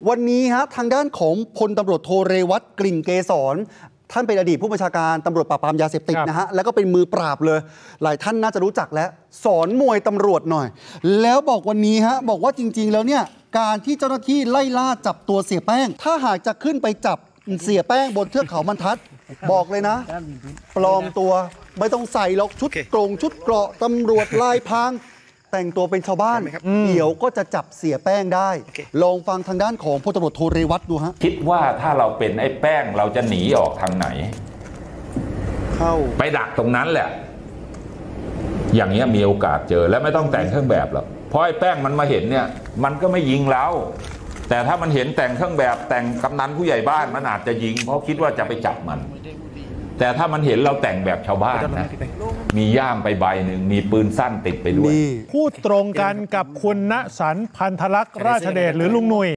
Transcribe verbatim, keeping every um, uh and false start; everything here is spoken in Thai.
วันนี้ฮะทางด้านของพลตำรวจโทเรวัตกลิ่นเกษรท่านเป็นอดีตผู้บัญชาการตำรวจปราบปรามยาเสพติดนะฮะแล้วก็เป็นมือปราบเลยหลายท่านน่าจะรู้จักแล้วสอนมวยตำรวจหน่อยแล้วบอกวันนี้ฮะบอกว่าจริงๆแล้วเนี่ยการที่เจ้าหน้าที่ไล่ล่าจับตัวเสียแป้งถ้าหากจะขึ้นไปจับเสียแป้งบนเทือกเขาบรรทัดบอกเลยนะปลอมตัวไม่ต้องใส่หรอกชุดกรงชุดเกราะตำรวจลายพรางแต่งตัวเป็นชาวบ้านเดี๋ยวก็จะจับเสียแป้งได้ลองฟังทางด้านของพลตำรวจโทเรวัตดูฮะคิดว่าถ้าเราเป็นไอ้แป้งเราจะหนีออกทางไหนเข้าไปดักตรงนั้นแหละอย่างนี้มีโอกาสเจอและไม่ต้องแต่งเครื่องแบบหรอกเพราะไอ้แป้งมันมาเห็นเนี่ยมันก็ไม่ยิงเราแต่ถ้ามันเห็นแต่งเครื่องแบบแต่งกำนันผู้ใหญ่บ้านมันอาจจะยิงเพราะคิดว่าจะไปจับมันแต่ถ้ามันเห็นเราแต่งแบบชาวบ้านนะมีย่ามไปใบหนึ่งมีปืนสั้นติดไปด้วยพูดตรงกันกับคุณณสันต์พันธลักษณ์ราชเดชหรือลุงหนุ่ย